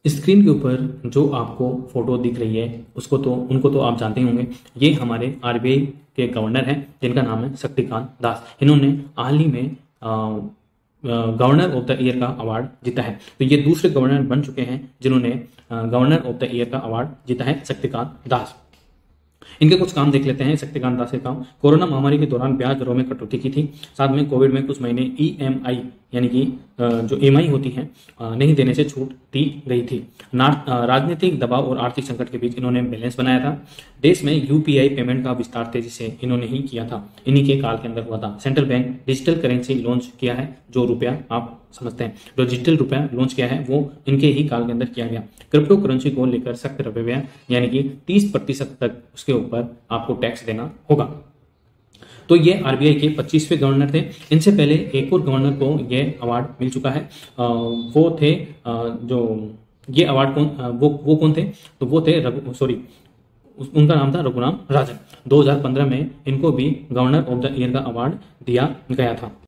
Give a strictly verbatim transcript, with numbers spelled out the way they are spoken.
Screen के ऊपर जो आपको फोटो दिख रही है उसको तो उनको तो आप जानते ही होंगे। ये हमारे आरबीआई के गवर्नर हैं जिनका नाम है शक्तिकांत दास। इन्होंने हाल ही में गवर्नर ऑफ द ईयर का अवार्ड जीता है। तो ये दूसरे गवर्नर बन चुके हैं जिन्होंने गवर्नर ऑफ द ईयर का अवार्ड जीता है, शक्तिकांत दास। इनके कुछ काम देख लेते हैं। शक्तिकांत दास के काम: कोरोना महामारी के दौरान ब्याज दरों में कटौती की थी। साथ में कोविड में कुछ महीने ईएमआई यानी कि जो ईएमआई होती है नहीं देने से छूट दी गई थी। राजनीतिक दबाव और आर्थिक संकट के बीच इन्होंने बैलेंस बनाया था। देश में यूपीआई पेमेंट का विस्तार तेजी से इन्होंने ही किया था, इन्हीं के काल के अंदर हुआ था। Central bank digital currency launch किया है, जो रुपया आप समझते हैं, जो डिजिटल रुपया लॉन्च किया है वो इनके ही काल के अंदर किया गया। क्रिप्टो करेंसी को लेकर सख्त रवैया यानी कि तीस प्रतिशत तक उसके ऊपर आपको टैक्स देना होगा। तो ये आरबीआई के पच्चीसवें गवर्नर थे। इनसे पहले एक और गवर्नर को ये अवार्ड मिल चुका है। वो थे जो ये अवार्ड कौन वो वो कौन थे? तो वो थे रघु सॉरी उनका नाम था रघुराम राजन। दो हज़ार पंद्रह में इनको भी गवर्नर ऑफ द ईयर का अवार्ड दिया गया था।